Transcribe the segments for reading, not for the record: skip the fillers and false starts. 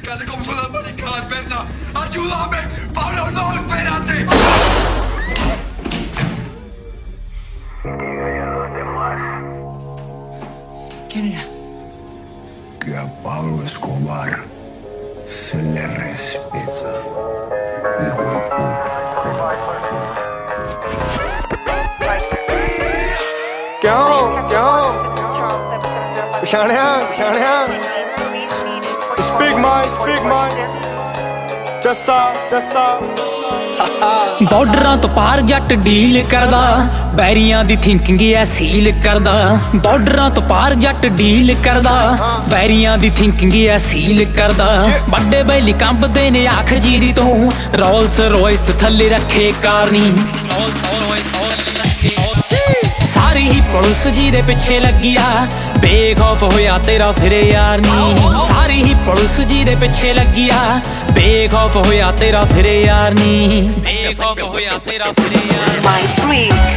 Guardate come sono barricate, Berna! Aiutami! Paolo, no, sperate! ¿Quién era? Que a Pablo Escobar se le respeta. Hijo de puta. क्यों पछाणिया speak my Jassa बॉर्डरां तो पार जट deal करदा बैरियां दी thinking ऐ seal करदा बॉर्डरां तो पार जट deal करदा बैरियां दी thinking ऐ seal करदा बड़े बैली कंबदे ने आखर जी दी तो रोल्स रॉयस थल्ले रखे कारनी सारी ही पुलिस जी दे पिछे लगिया बेखौफ होया तेरा फिरे यार नी सारी ही पुलिस जी दे पिछे लगिया बेखौफ होया तेरा फिरे यार नी बेखौफ होया तेरा फिरे यार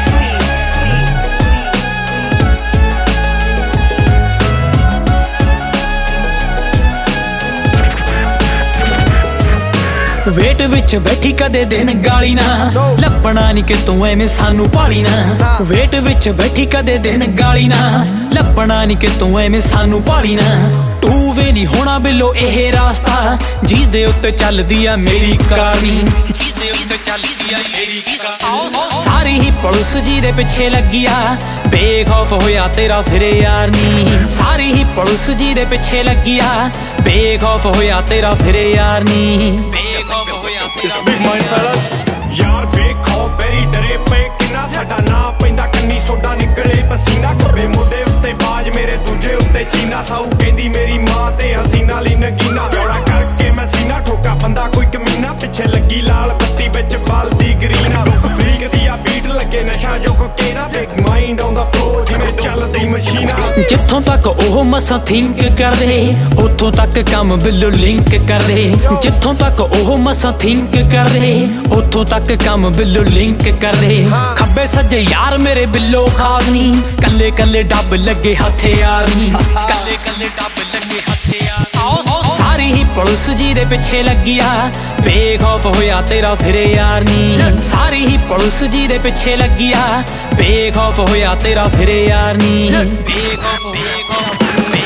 वेट विच बैठी कदे दिन गाली ना लपना नी कि तू एवें सानू पाली ना वेट विच बैठी कदे दिन गाली ना लपना नी कि तू एवें सानू पाली ना तू वे नी होना बिलो एह रास्ता जिहदे उत्ते चलदी आ मेरी कहानी जिहदे उत्ते चलदी आ मेरी कहानी सारी ही पुलिस जी दे पिछे लगिया बेखौफ होया तेरा फिरे यार नी सारी ही पुलिस जी दे पिछे लगिया बेखौफ होया तेरा फिरे यार नी बेखौफ होया तेरा फिरे यार बेखौफ बेरी डरे पे किन्ना साडा ना पैंदा कन्नी सोडा निकले पसीना खब्बे मोढे उत्ते बाज मेरे दूजे उत्ते चीना साऊ कहंदी मेरी मां ते हसीना ली नगीना चौड़ा करके मैं सीना ठोका बंदा कोई कमीना पिछे लगी लाल बत्ती विच बलदी ग्रीना फ्रीक दी आ बीट लगे नशा जो कोकेना big mind on the floor जिवें चलदी मशीना जिथों तक ओह मसां थिंक करदे उथों तक काम बिल्लो लिंक करदे जिथों तक ओह मसां थिंक करदे उथों तक काम बिल्लो लिंक करदे खब्बे सज्जे यार मेरे बिल्लो खास नी कल्ले कल्ले डब लगे हथियार नी कल्ले कल्ले डब लगे हथियार सारी ही पुलिस जी दे पिछे लगिया बेखौफ होया तेरा फिरे यार नी सारी ही पुलिस जी दे पिछे लगिया बेखौफ होया तेरा फिरे यार नी बेखौफ बेखौफ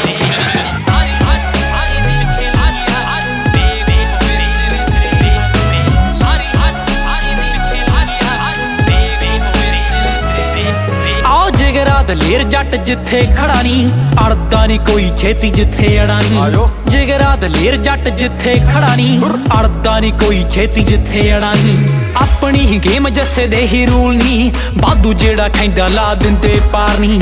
दलेर जट जिथे खड़ा नी अड़दा नी कोई छेती जिथे अड़ा नी जिगरा दलेर जट जिथे खड़ा नी अड़दा नी कोई छेती जिथे अड़ा नी अपनी ही गेम जस्से दे ही रूल नी बादू जेड़ा खैंदा ला दिंदे पार नी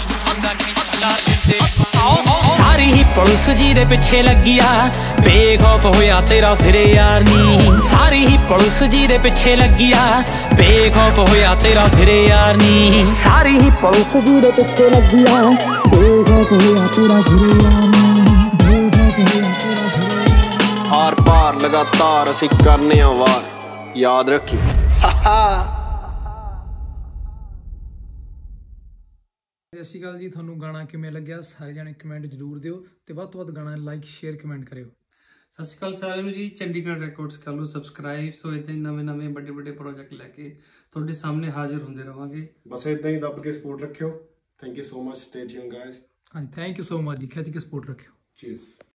सारी ही पुलिस जी दे पिछे लगिया बेखौफ होया तेरा फिरे यार नी सारी ही पुलिस जी दे पिछे लगिया बेखौफ होया तेरा फिरे यार नी सारी ही पुलिस जी दे पिछे लगिया बेखौफ होया तेरा फिरे यार नी आर पार लगातार असी करने आ वार याद रखी ਸਤਿ ਸ਼੍ਰੀ ਅਕਾਲ ਜੀ ਤੁਹਾਨੂੰ ਗਾਣਾ ਕਿਵੇਂ ਲੱਗਿਆ ਸਾਰੇ ਜਾਣੇ ਕਮੈਂਟ ਜ਼ਰੂਰ ਦਿਓ ਤੇ ਵੱਧ ਤੋਂ ਵੱਧ ਗਾਣਾ ਲਾਈਕ ਸ਼ੇਅਰ ਕਮੈਂਟ ਕਰਿਓ ਸਤਿ ਸ਼੍ਰੀ ਅਕਾਲ ਸਾਰਿਆਂ ਨੂੰ ਜੀ ਚੰਡੀਗੜ੍ਹ ਰੈਕੋਰਡਸ ਕਰ ਲਓ ਸਬਸਕ੍ਰਾਈਬ ਸੋ ਇਦਾਂ ਹੀ ਨਵੇਂ ਵੱਡੇ ਪ੍ਰੋਜੈਕਟ ਲੈ ਕੇ ਤੁਹਾਡੇ ਸਾਹਮਣੇ ਹਾਜ਼ਰ ਹੁੰਦੇ ਰਵਾਂਗੇ ਬਸ ਇਦਾਂ ਹੀ ਦੱਬ ਕੇ ਸਪੋਰਟ ਰੱਖਿਓ thank you so much stay tune guys ਹਾਂਜੀ ਥੈਂਕ ਯੂ ਸੋ ਮਚ ਜੀ ਖਿੱਚ ਕੇ ਸਪੋਰਟ ਰੱਖਿਓ ਚੀਅਰਸ